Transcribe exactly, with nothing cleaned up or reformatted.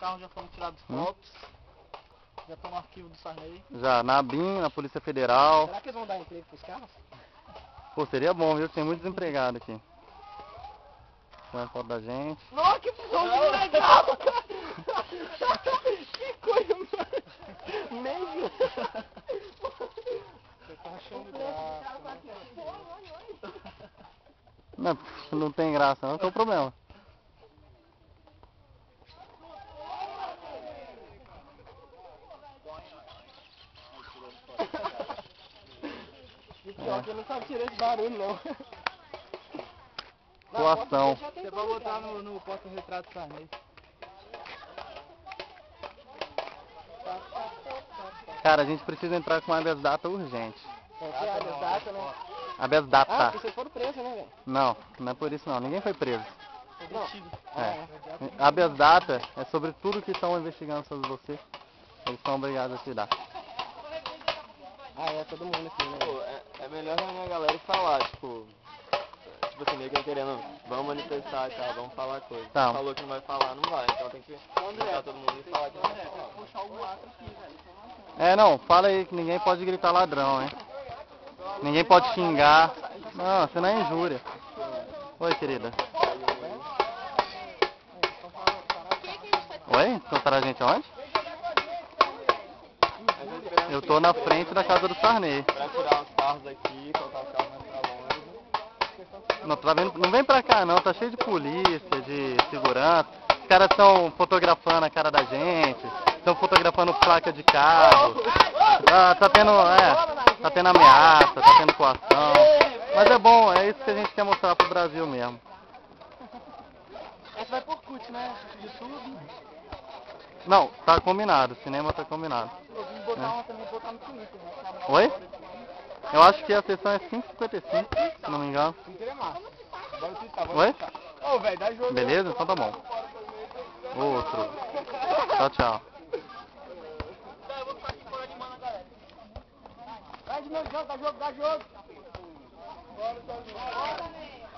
carros já foram tirados Hum? fotos. Já estão no arquivo do Sarney. Já, na ABIN, na Polícia Federal. Será que eles vão dar emprego pros carros? Pô, seria bom, viu? Tem muito desempregado aqui. Põe a foto da gente. Nossa, que visão legal, cara! Que coisa, mano! Meio! Você tá achando graça, né? Não, não tem graça, não. Qual é o problema? E pior que eu não sabia tirar esse barulho, não. Coação. Você vai botar no, no porta-retrato do Sarney. Cara, a gente precisa entrar com habeas data urgente. Tem que habeas data, né? Habeas data. Ah, porque vocês foram presos, né, velho? Não, não é por isso não. Ninguém foi preso. Não. É. Habeas data é sobre tudo que estão investigando sobre você. Eles são obrigados a te dar. Ah, é todo mundo aqui, né? Pô, é, é melhor reunir a galera e falar, tipo... Tipo assim, ninguém querendo, vamos manifestar e tal, vamos falar coisa. Tá. Falou que não vai falar, não vai. Então tem que juntar todo mundo e falar que não vai falar. Puxar algum ato aqui, velho. É, não, fala aí que ninguém pode gritar ladrão, hein? Ninguém pode xingar. Não, você não é injúria. Oi, querida. Oi? Encontraram a gente aonde? Eu tô na frente da casa do Sarney. Pra tirar os carros daqui, colocar os carros mais pra longe. Não, tá vendo? Não vem pra cá não, tá cheio de polícia, de segurança. Os caras estão fotografando a cara da gente, estão fotografando placa de carro. Tá, tá tendo, é, tá tendo ameaça, tá tendo coação. Mas é bom, é isso que a gente quer mostrar pro Brasil mesmo. Essa vai por cut, né? YouTube. Não, tá combinado, o cinema tá combinado. Eu vim botar uma também, botar no Twitter, né? Oi? Eu acho que a sessão é cinco e cinquenta e cinco, se não me engano. Twitter é massa. Bora twittar, bora Oi? twittar. Ô, velho, dá jogo. Beleza? Então tá bom. Outro. Tchau, tchau. Vai de meu jogo, dá jogo, dá jogo. Bora, dá jogo. Bora,